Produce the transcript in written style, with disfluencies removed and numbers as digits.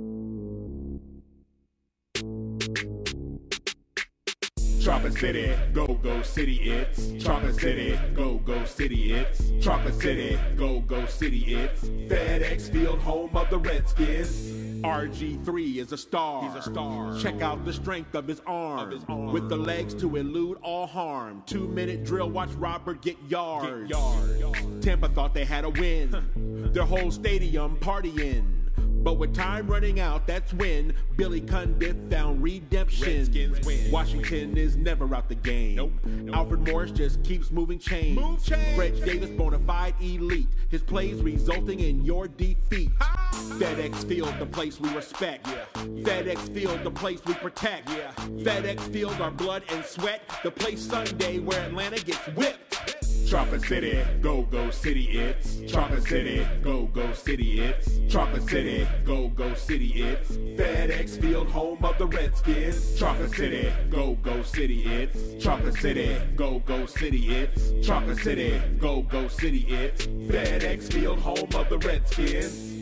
Chocolate City, go go city it's. Chocolate City, go go city it's. Chocolate City, go go city it's. FedEx Field, home of the Redskins. RG3 is a star. He's a star. Check out the strength of his arm. With the legs to elude all harm. 2-minute drill, watch Robert get yards. Tampa thought they had a win. Their whole stadium partying. But with time running out, that's when Billy Cundiff found redemption. Redskins win. Washington is never out the game. Nope. Alfred Morris just keeps moving chains. Move chains. Fred Davis, bona fide elite. His plays resulting in your defeat. FedEx Field, the place we respect. Yeah. FedEx Field, the place we protect. Yeah. FedEx Field, our blood and sweat. The place Sunday where Atlanta gets whipped. Chocolate City, go go city it's. Chocolate City, go go city it's. Chocolate City, go go city it's. FedEx Field, home of the Redskins. Chocolate City, go go city it's. Chocolate City, go go city it's. Chocolate City, go go city it's. FedEx Field, home of the Redskins.